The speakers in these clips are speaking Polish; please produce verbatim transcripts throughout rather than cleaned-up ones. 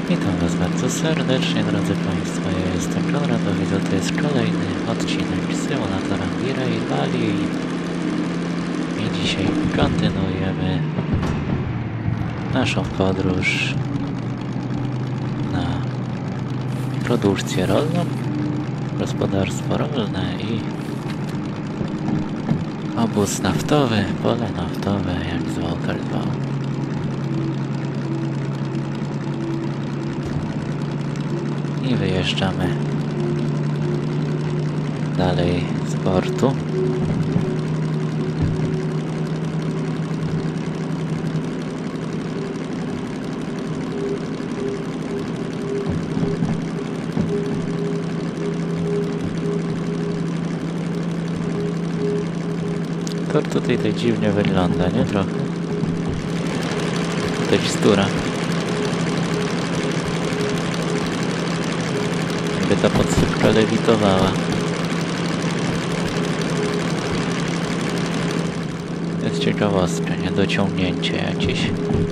Witam Was bardzo serdecznie, drodzy Państwo. Ja jestem Konrad, a to jest kolejny odcinek symulatora V-Ray Valley. I dzisiaj kontynuujemy naszą podróż na produkcję rolną, gospodarstwo rolne i obóz naftowy, pole naftowe, jak zwał, tak zwał. I wyjeżdżamy dalej z portu. To tutaj tak dziwnie wygląda, nie? Trochę. Tekstura. Jakby ta podsypka lewitowała. To jest ciekawostka, niedociągnięcie jakieś.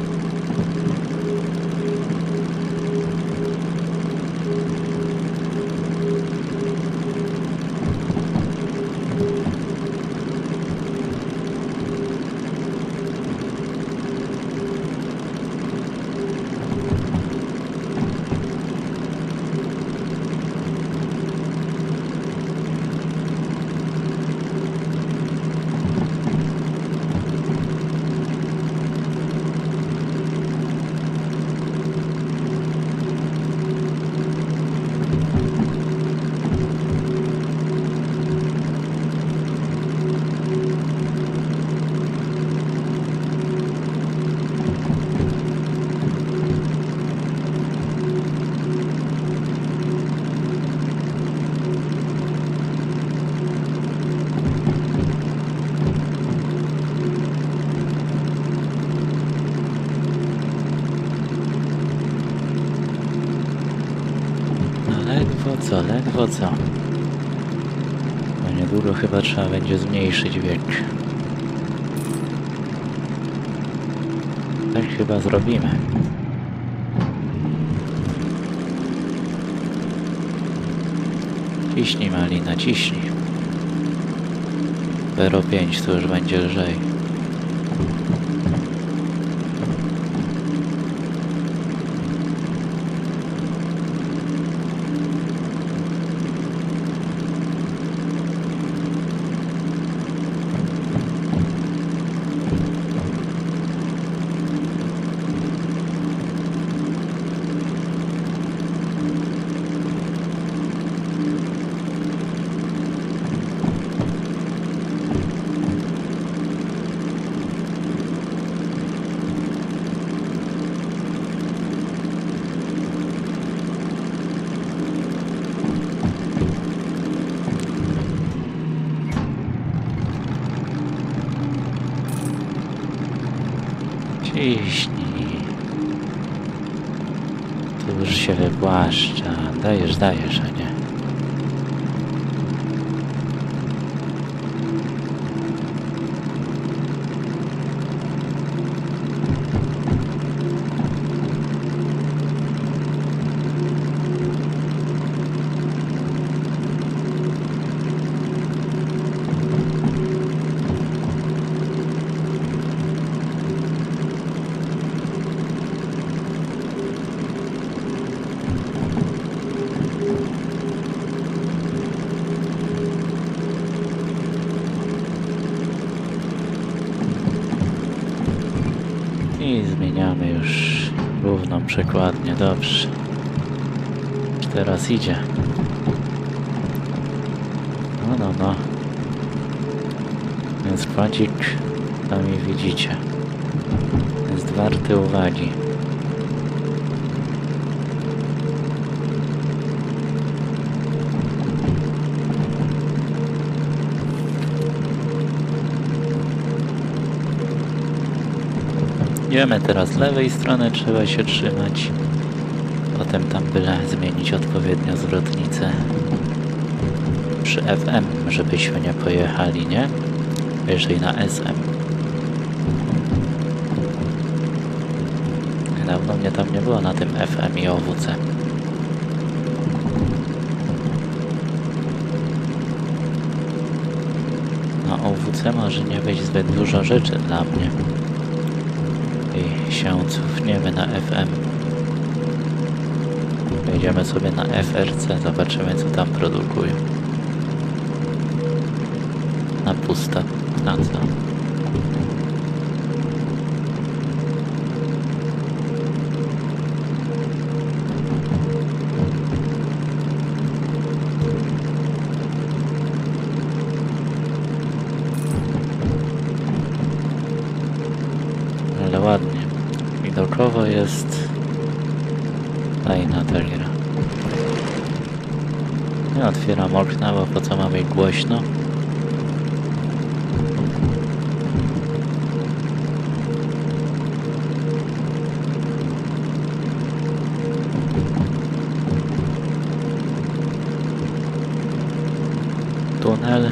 Ledwo co, ledwo co. No niedługo chyba trzeba będzie zmniejszyć wiek. Tak chyba zrobimy. Ciśnij, Malina, ciśnij. zero pięć to już będzie lżej. Ciśnij. Tu już się wypłaszcza. Dajesz, dajesz, a nie. I zmieniamy już równą przekładnię, dobrze. Teraz idzie. No, no, no. Więc kładzik, tam i widzicie. Jest warty uwagi. Idziemy teraz z lewej strony, trzeba się trzymać. Potem tam byle zmienić odpowiednio zwrotnicę przy F M, żebyśmy nie pojechali, nie? Wyżej na S M. Dawno mnie tam nie było na tym F M i O W C. Na O W C może nie być zbyt dużo rzeczy dla mnie. I się cofniemy na F M. Wejdziemy sobie na F R C, zobaczymy co tam produkują. Na pusta. Na co? Ale ładnie. Widokowo jest fajna ta gra. Ja otwieram okna, bo po co ma być głośno? Tunel.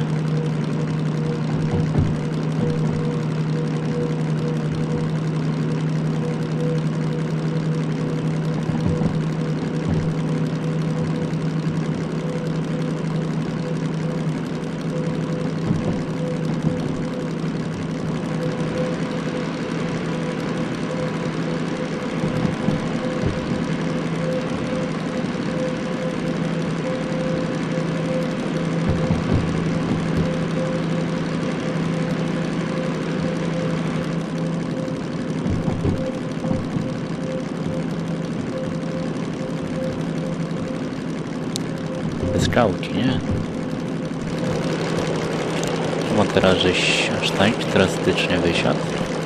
Skałki, nie? Czemu teraz żeś aż tak drastycznie wysiadł?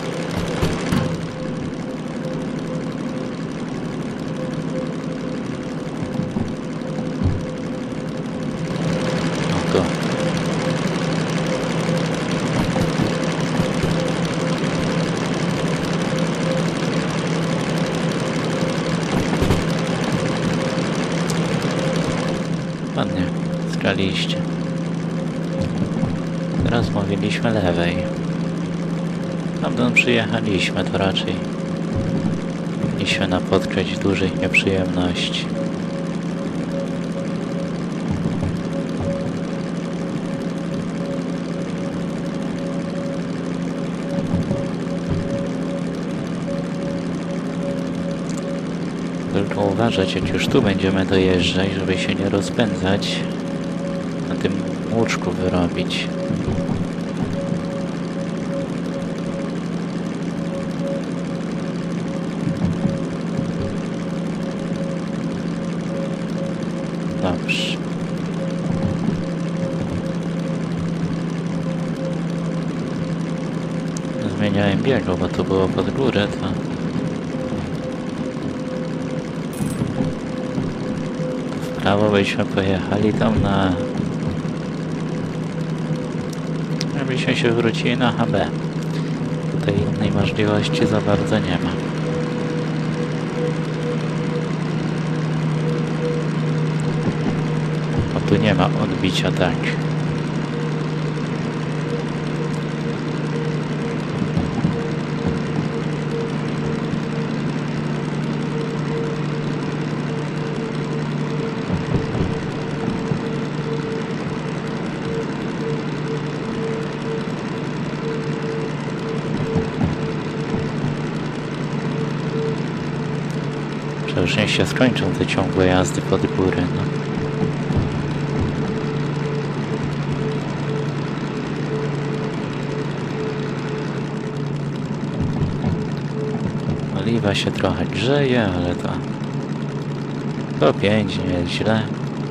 No to... Ładnie, skaliście. Teraz mówiliśmy lewej. Tamtąd przyjechaliśmy, to raczej mieliśmy napotkać dużych nieprzyjemności. Tylko uważać, jak już tu będziemy dojeżdżać, żeby się nie rozpędzać, na tym łuczku wyrobić. Dobrze. Zmieniałem biegu, bo to było pod górę, to... W prawo byśmy pojechali tam na... Żebyśmy się wrócili na H B. Tutaj innej możliwości za bardzo nie ma. O, tu nie ma odbicia, tak. Już niech się skończą te ciągłe jazdy pod górę, no. Oliwa się trochę grzeje, ale to... To pięć, nie jest źle.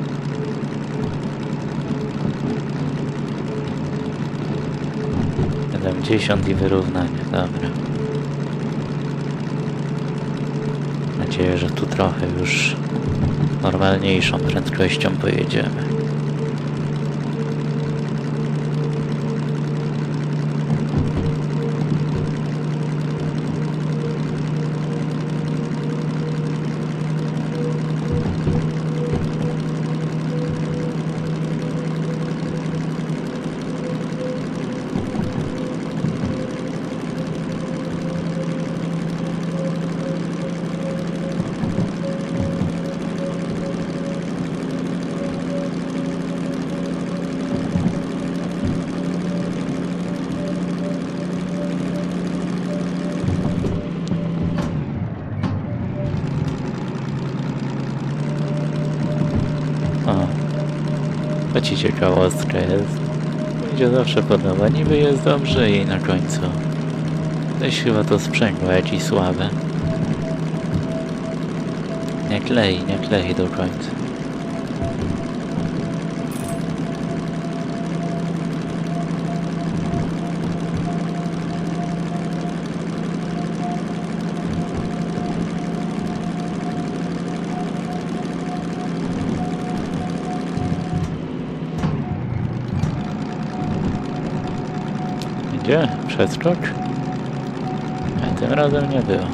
siedemdziesiąt i wyrównanie, dobra. Mam nadzieję, że tu trochę już normalniejszą prędkością pojedziemy. O, choć i ciekawostka jest. Mi się zawsze podoba, niby jest dobrze i na końcu ktoś chyba to sprzęgła jakiś słaby. Nie klei, nie klei do końca. Gdzie? Przeskok? A tym razem nie było.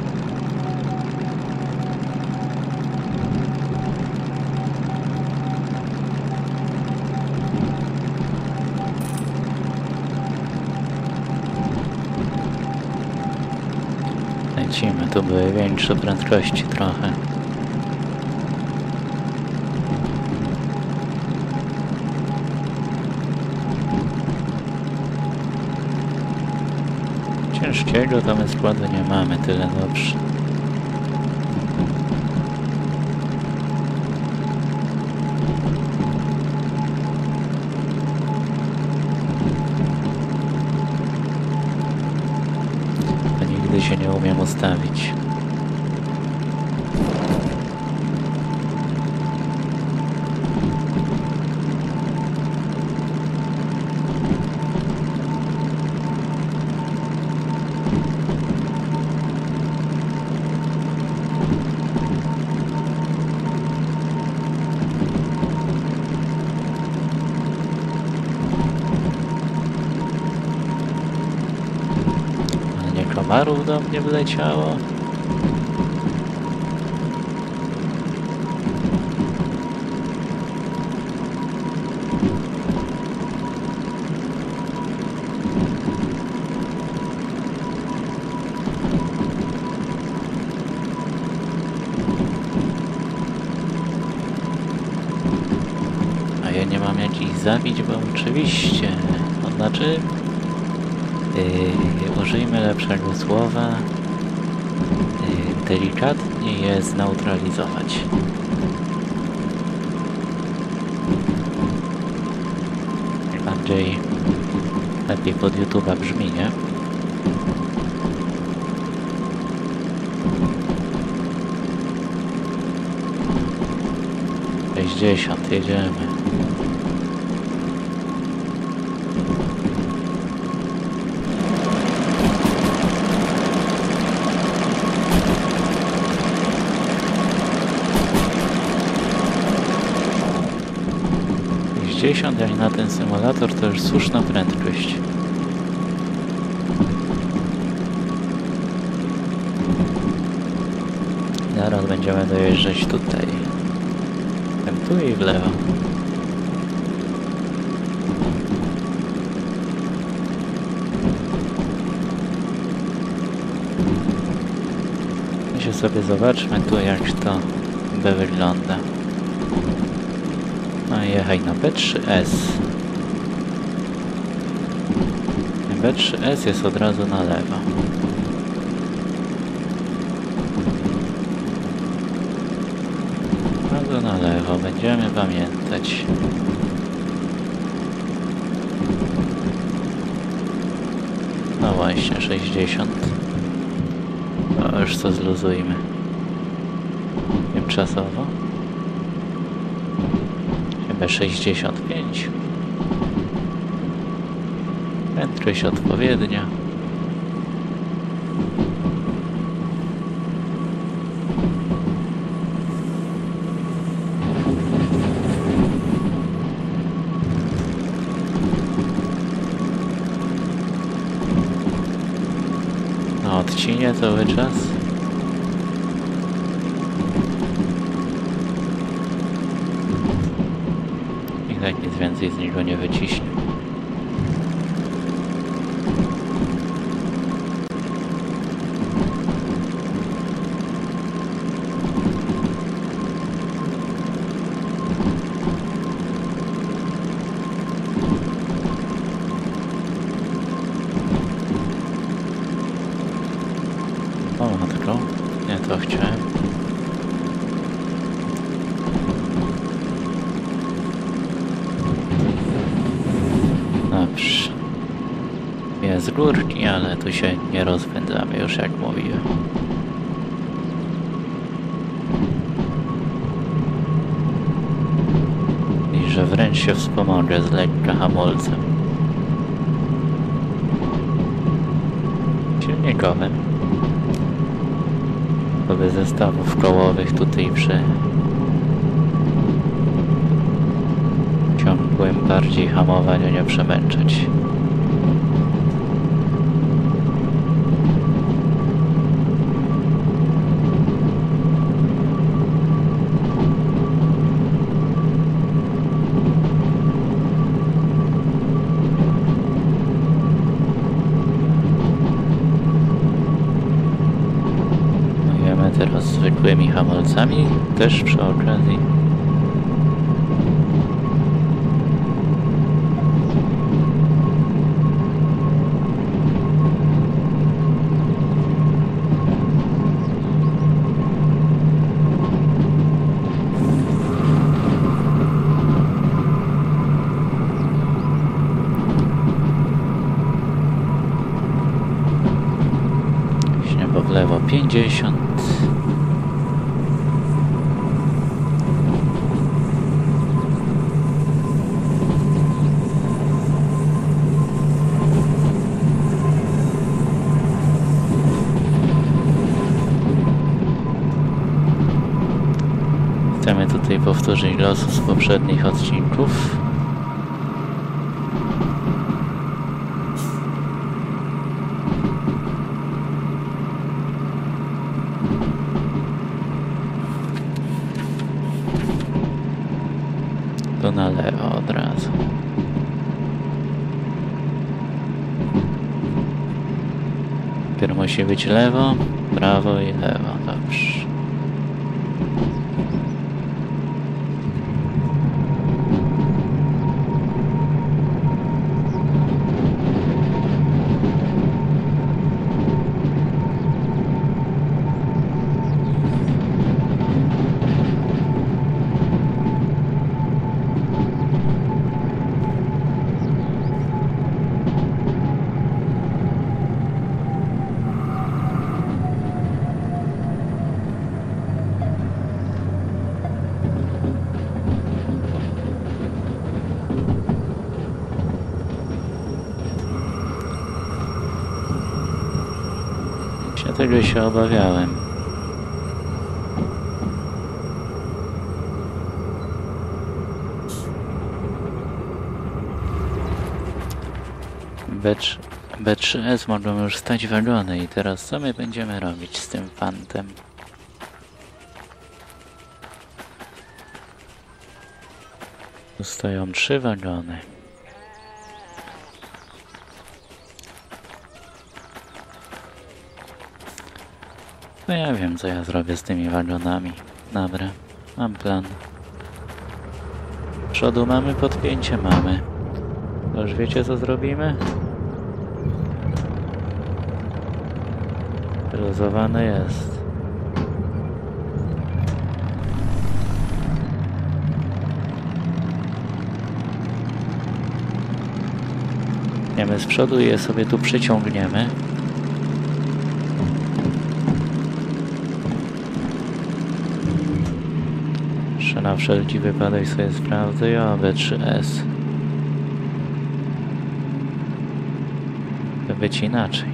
Lecimy, tu były większe prędkości trochę. Ciężkiego tam składu nie mamy, tyle dobrze. To nigdy się nie umiem ustawić. Komarów do mnie wleciało. A ja nie mam jakichś zabić, bo oczywiście, to znaczy Yy, użyjmy lepszego słowa, yy, delikatnie je zneutralizować. Bardziej lepiej pod YouTube'a brzmi, nie? sześćdziesiąt, jedziemy. sześćdziesiąt, jak na ten symulator, to już słuszna prędkość. Zaraz będziemy dojeżdżać tutaj. Tu i w lewo. I się sobie zobaczmy tu, jak to by wygląda. A jechaj na B trzy S. B trzy S jest od razu na lewo. Od razu na lewo, będziemy pamiętać. No właśnie, sześćdziesiąt. No już co zluzujmy. Tymczasowo. Chyba sześćdziesiąt pięć. Prędkość odpowiednia. Na odcinie cały czas. I tak nic więcej z niego nie wyciśnie. O, matko. Nie to chciałem. z górki, ale tu się nie rozpędzamy już, jak mówiłem. I że wręcz się wspomogę z lekka hamulcem silnikowym. Bez zestawów kołowych tutaj przy ciągłym bardziej hamowaniu nie przemęczać. Teraz zwykłymi hamulcami, też przy okazji. Śniebo w lewo pięćdziesiąt. Chcemy tutaj powtórzyć losu z poprzednich odcinków. To na lewo od razu. Najpierw musi być lewo, prawo i lewo. Dobrze. Tego się obawiałem. B trzy S mogą już stać wagony i teraz co my będziemy robić z tym fantem? Tu stoją trzy wagony. No ja wiem, co ja zrobię z tymi wagonami. Dobra, mam plan. Przodu mamy podpięcie, mamy. To już wiecie, co zrobimy? Luzowane jest. Idziemy z przodu i je sobie tu przyciągniemy. Jeszcze na wszelki wypadek sobie sprawdzę. Ja B trzy S. To być inaczej.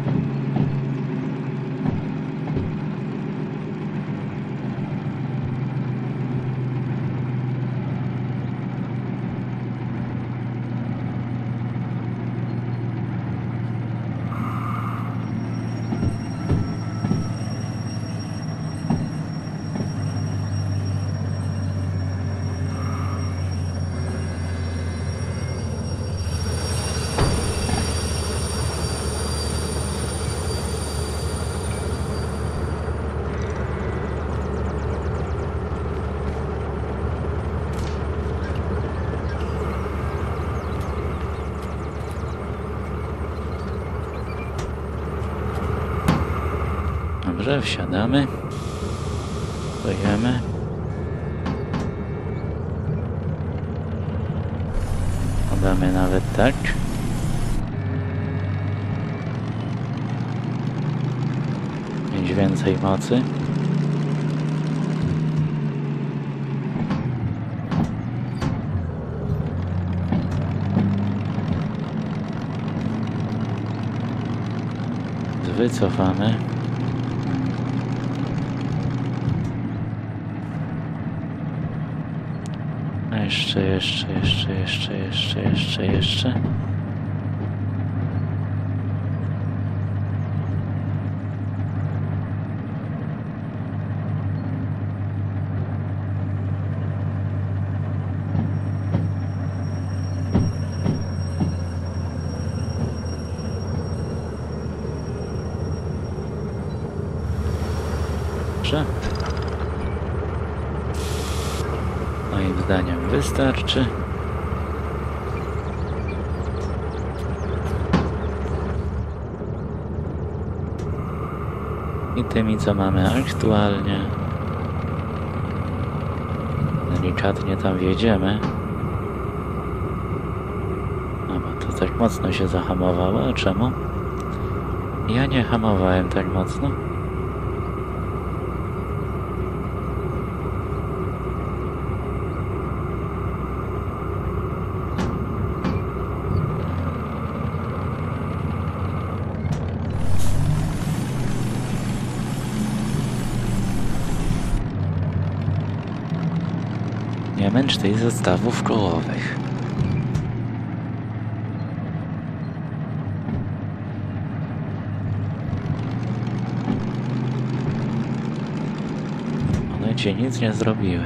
Dobrze, wsiadamy. Stojemy. Podamy nawet tak. mieć więcej mocy. Wycofamy. Jeszcze, jeszcze, jeszcze, jeszcze, jeszcze, jeszcze, jeszcze. Dobrze. Moim zdaniem wystarczy. I tymi, co mamy aktualnie, delikatnie tam wjedziemy. No bo to tak mocno się zahamowało. A czemu? Ja nie hamowałem tak mocno. Nie męcz tej zestawów kołowych. One ci nic nie zrobiły.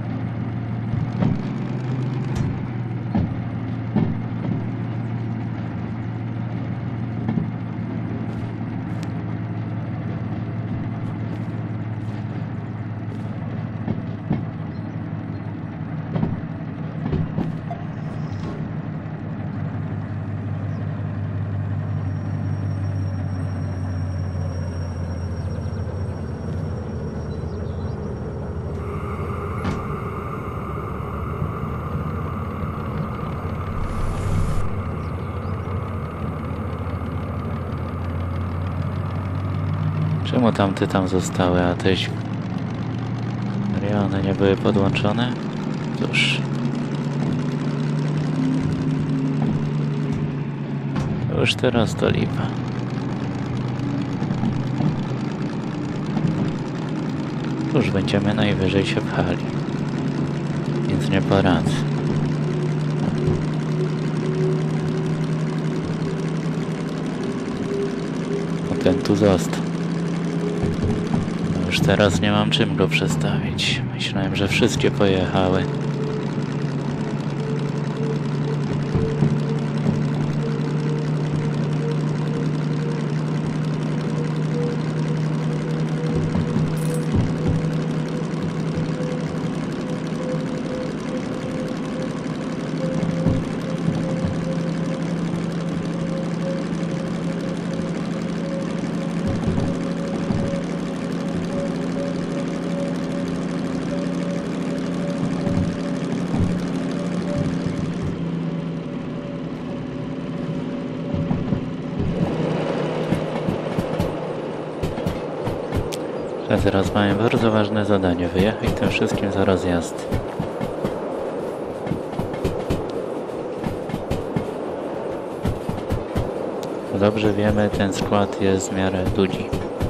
Czemu tamte tam zostały, a te one nie były podłączone? Cóż. Już teraz to lipa. Już będziemy najwyżej się pchali. Więc nie poradzę. O, ten tu został. Już teraz nie mam czym go przestawić. Myślałem, że wszystkie pojechały. A teraz mamy bardzo ważne zadanie. Wyjechać tym wszystkim za rozjazd. Dobrze wiemy, ten skład jest w miarę dudzi.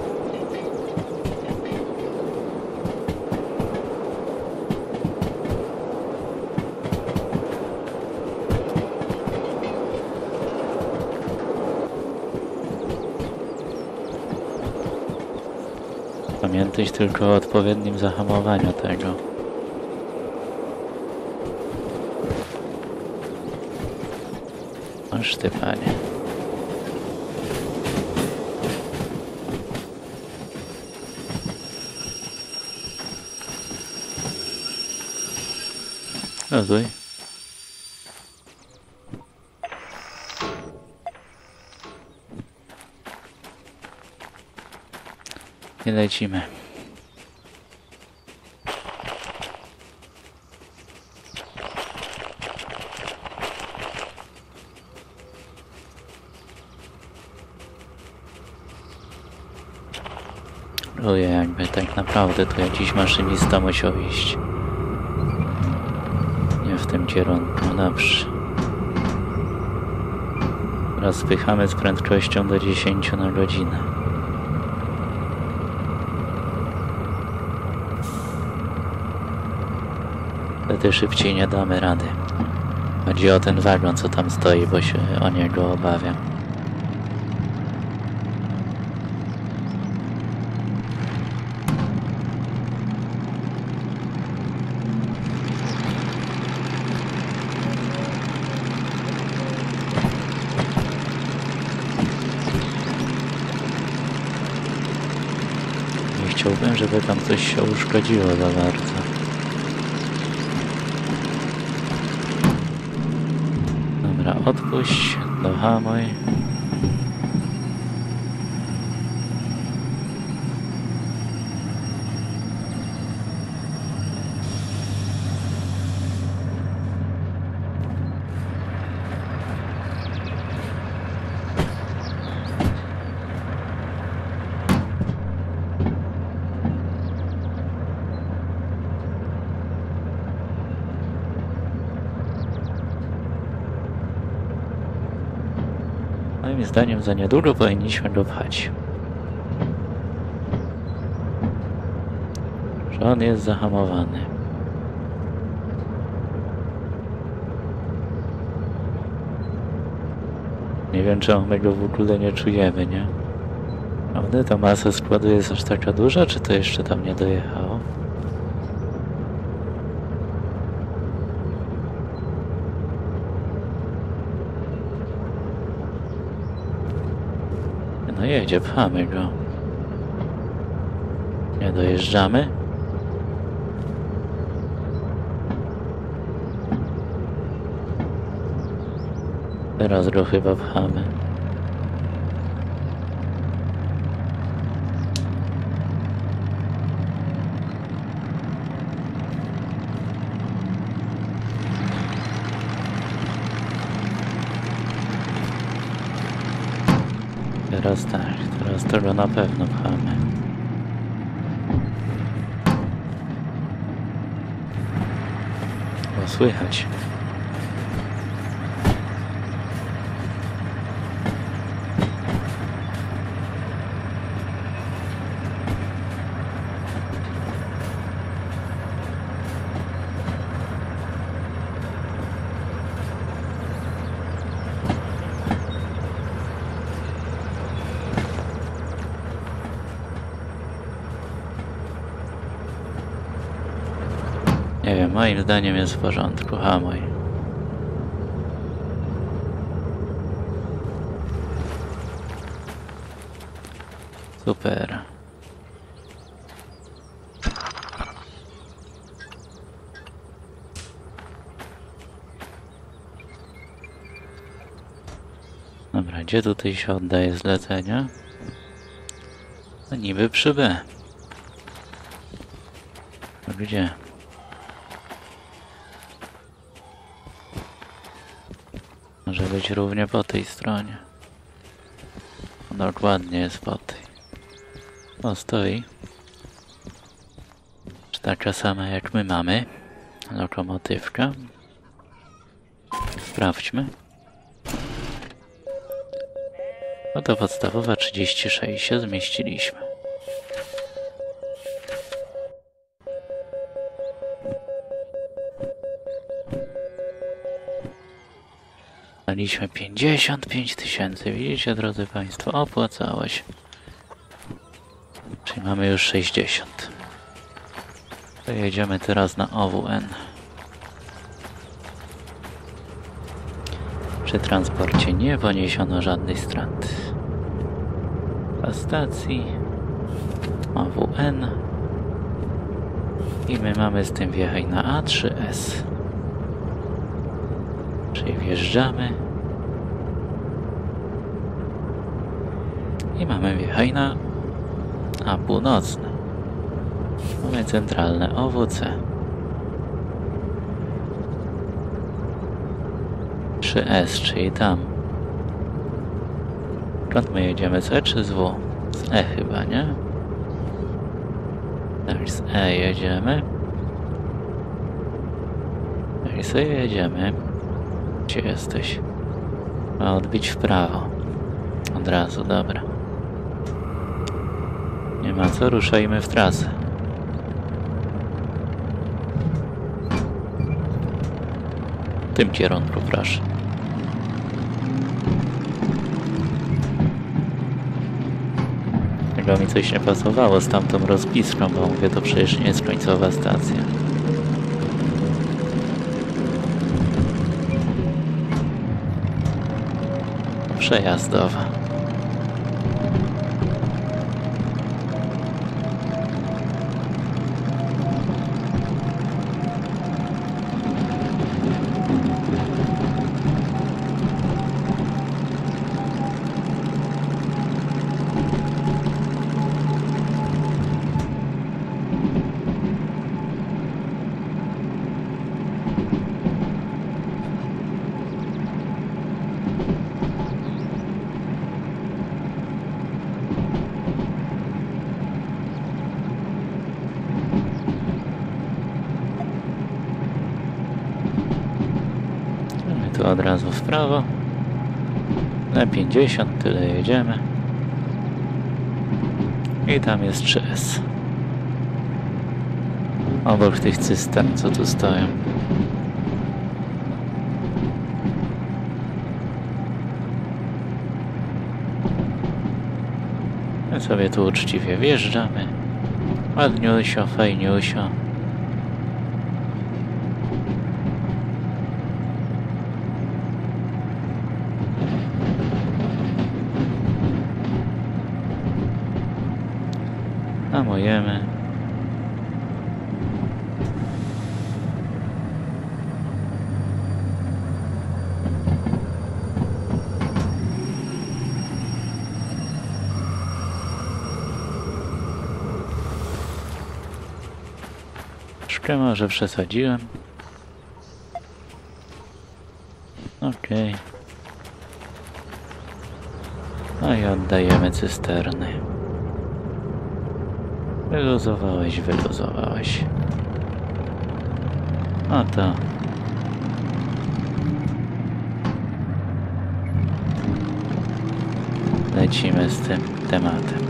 Pamiętać tylko o odpowiednim zahamowaniu tego. Oż ty, panie. Rozwój. I lecimy. Czuję, jakby tak naprawdę tu jakiś maszynista musiał iść. Nie w tym kierunku, dobrze. Teraz spychamy z prędkością do dziesięć na godzinę. Wtedy szybciej nie damy rady. Chodzi o ten wagon, co tam stoi, bo się o niego obawiam. Nie chciałbym, żeby tam coś się uszkodziło za bardzo. Dobra, odpuść, dohamuj. Moim zdaniem za niedługo powinniśmy go pchać. Że on jest zahamowany. Nie wiem, czemu my go w ogóle nie czujemy, nie? Prawda? Ta masa składu jest aż taka duża, czy to jeszcze tam nie dojechało? No jedzie, pchamy go. Nie dojeżdżamy? Teraz go chyba pchamy. Teraz tak, teraz tego na pewno pchamy. Bo słychać. Nie wiem, moim zdaniem jest w porządku. Hamuj. Super. Dobra, gdzie tutaj się oddaje zlecenia? No niby przy B. A gdzie? Może być równie po tej stronie. Dokładnie jest po tej. O, stoi. Czy taka sama jak my mamy? Lokomotywka. Sprawdźmy. No to podstawowa trzydzieści sześć się zmieściliśmy. Daliśmy pięćdziesiąt pięć tysięcy. Widzicie, drodzy Państwo, opłacało się. Czyli mamy już sześćdziesiąt. To jedziemy teraz na O W N. Przy transporcie nie poniesiono żadnej straty. Na stacji O W N. I my mamy z tym wjechać na A trzy S. Czyli wjeżdżamy. I mamy wjechać na A północne. Mamy centralne O W C. trzy S, czyli tam. Skąd my jedziemy? Z E czy z W? Z E chyba, nie? Tak, z E jedziemy. I sobie jedziemy. Gdzie jesteś? Ma odbić w prawo. Od razu, dobra. Nie ma co, ruszajmy w trasę. W tym kierunku, proszę. Tego mi coś nie pasowało z tamtą rozpiską, bo mówię, to przecież nie jest końcowa stacja. Przejazdowa. Tu od razu w prawo. Na pięćdziesiąt, tyle jedziemy. I tam jest trzy S. Obok tych cystern, co tu stoją. My sobie tu uczciwie wjeżdżamy. Ładniusio, fajniusio. Hamujemy. Troszkę może przesadziłem. Okej. No i oddajemy cysterny. Wyluzowałeś, wyluzowałeś. No to... lecimy z tym tematem.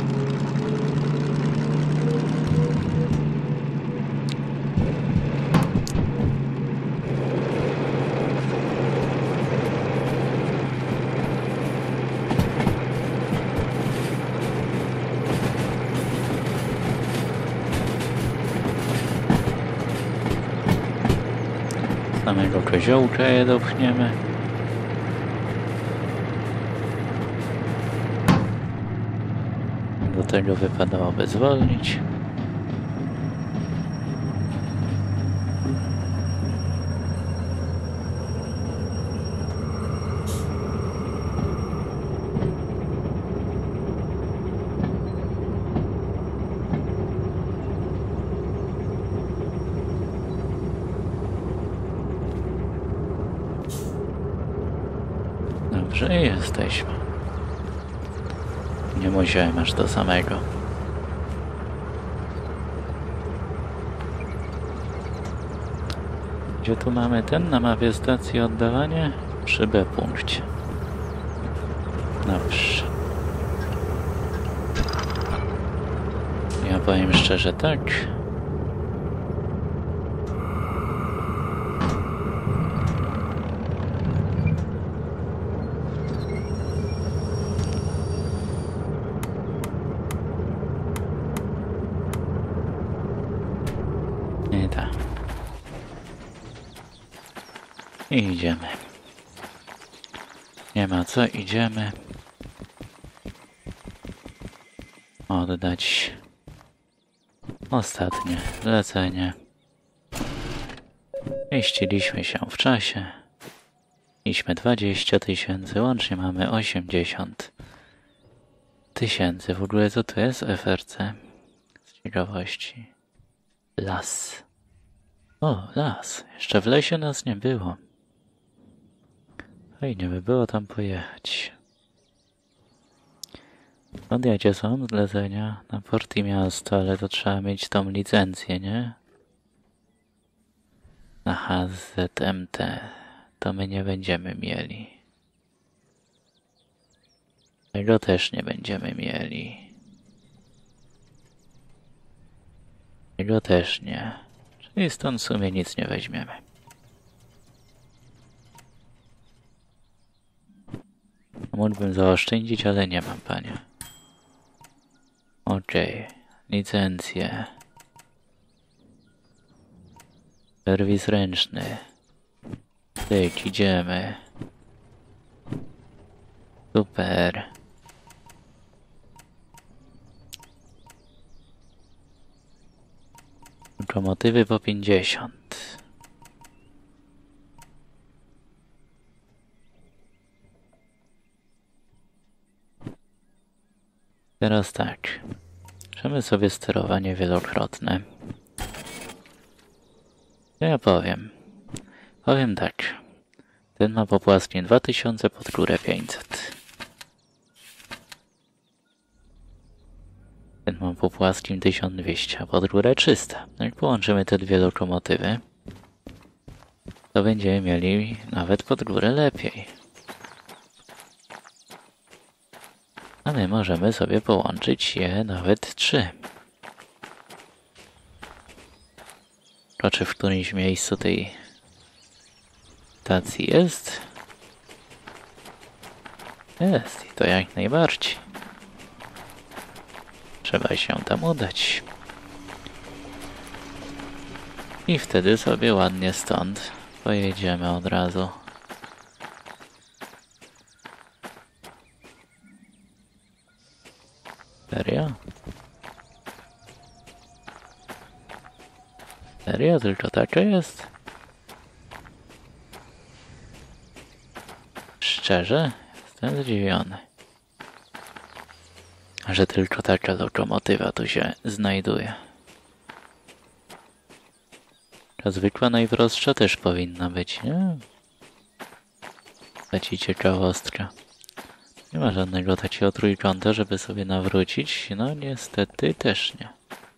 Samego koziołka je dopchniemy. Do tego wypadałoby zwolnić. Dobrze, jesteśmy. Nie musiałem aż do samego. Gdzie tu mamy ten? Na mapie stacji oddawanie? Przy B punkcie. Dobrze. Ja powiem szczerze tak. Nie da. I idziemy. Nie ma co, idziemy. Oddać ostatnie zlecenie. Mieściliśmy się w czasie. Mieliśmy dwadzieścia tysięcy, łącznie mamy osiemdziesiąt tysięcy. W ogóle co to jest F R C? Z ciekawości. Las. O, las. Jeszcze w lesie nas nie było. Fajnie by było tam pojechać. Podjadzie są zlecenia na port i miasto, ale to trzeba mieć tą licencję, nie? Na H Z M T to my nie będziemy mieli. Tego też nie będziemy mieli. Tego też nie. Czyli stąd w sumie nic nie weźmiemy. Mógłbym zaoszczędzić, ale nie mam, panie. Okej. Okay. Licencje. Serwis ręczny. Tyk, idziemy. Super. Lokomotywy po pięćdziesiąt. Teraz tak. Bierzemy sobie sterowanie wielokrotne. To ja powiem. Powiem tak. Ten ma po płaskim dwa tysiące, pod górę pięćset. Ten ma po płaskim tysiąc dwieście, a pod górę trzysta. Jak połączymy te dwie lokomotywy, to będziemy mieli nawet pod górę lepiej. A my możemy sobie połączyć je nawet trzy. To czy w którymś miejscu tej stacji jest? Jest i to jak najbardziej. Trzeba się tam udać. I wtedy sobie ładnie stąd pojedziemy od razu. Serio? Serio? Tylko taka jest? Szczerze? Jestem zdziwiony. Że tylko taka lokomotywa tu się znajduje. Ta zwykła najprostsza też powinna być, nie? Taki ciekawostka. Nie ma żadnego takiego trójkąta, żeby sobie nawrócić. No niestety też nie.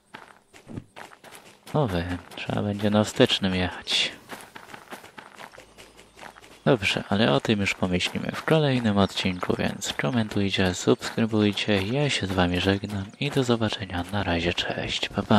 Nowy. Trzeba będzie na wstecznym jechać. Dobrze, ale o tym już pomyślimy w kolejnym odcinku, więc komentujcie, subskrybujcie. Ja się z wami żegnam i do zobaczenia. Na razie, cześć, pa pa.